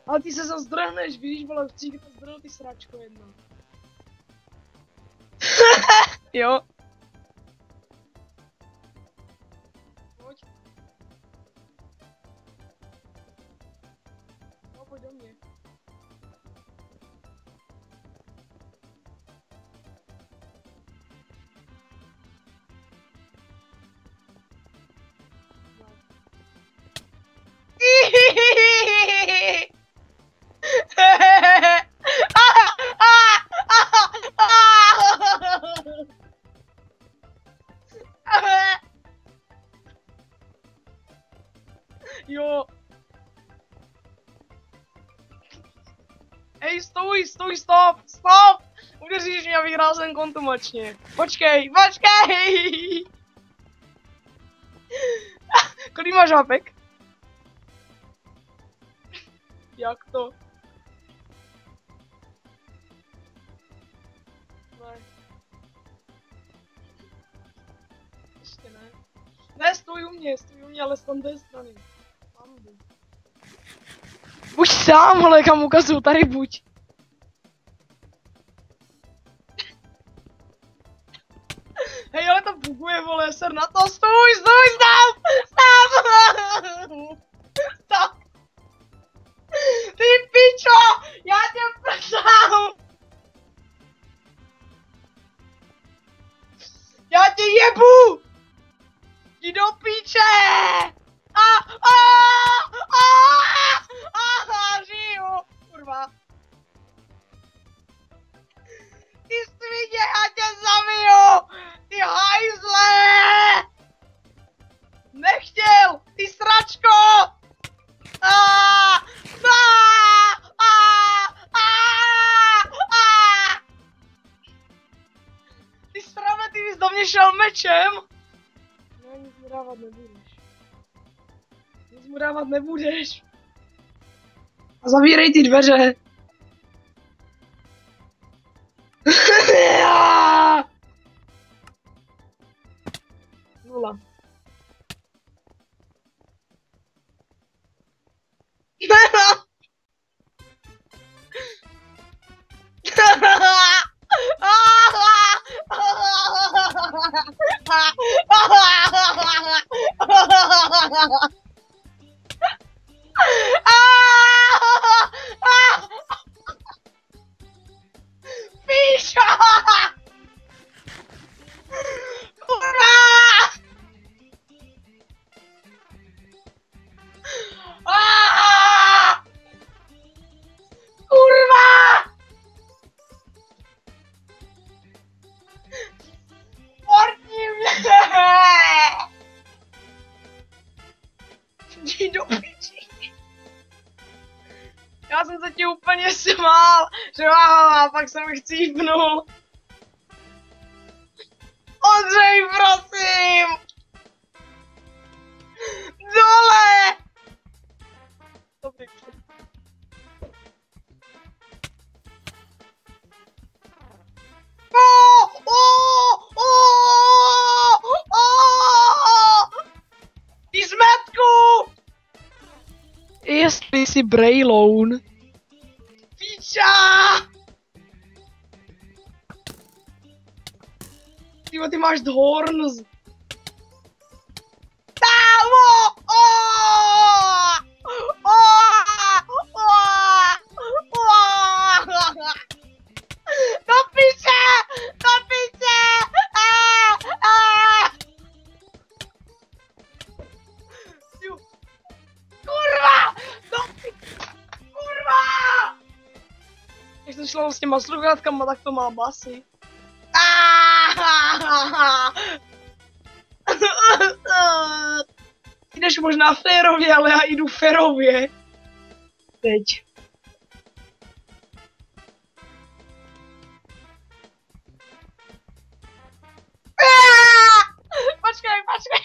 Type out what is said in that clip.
Ale ty se zdrhneš, víš, vole, chci to zdrhnout ty sračko jedno. Jo. Pojď. No, pojď do mě. Jo. Hej, stůj, stop! Uvěříš mě, vyhrál jsem kontumačně. Počkej! Kolik máš hápek? Jak to? Ne. Ještě ne. Ne, stůj u mě, ale z té strany. Buď sám, ale kam ukazuju, tady buď. Hej, ale to buguje, vole, ser na to, stůj, stop! Ty pičo, já tě prdám! Já tě jebu! Jdi do píče! Žiju! Kurva. Ty svině, já tě zabiju! Ty hajzle! Nechtěl! Ty sračko! Ty srame, ty jsi do mě šel mečem? Ne, nic mu dávat nebudeš. Nic mu dávat nebudeš. A zavírej ty dveře. Nula. Jdi do piči. Já jsem se ti úplně smál, že a pak jsem chcípnul. Ondřej, prosím! Dole! Dobrý. Ty zmetku! Jestli jsi Brejloun. Píča! Ty máš Dhorns. Do piče! Kurva! Jak to šlo s těma sluchátkama, tak to má basy. Jdeš možná férově, ale já jdu férově. Teď. Počkej.